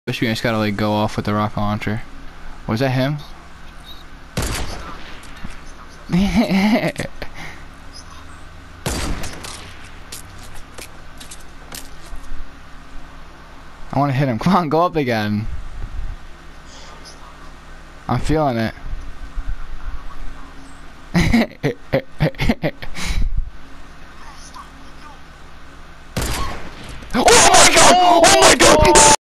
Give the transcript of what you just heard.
Especially when I just gotta like go off with the rocket launcher. Was that him? I want to hit him. Come on, go up again. I'm feeling it.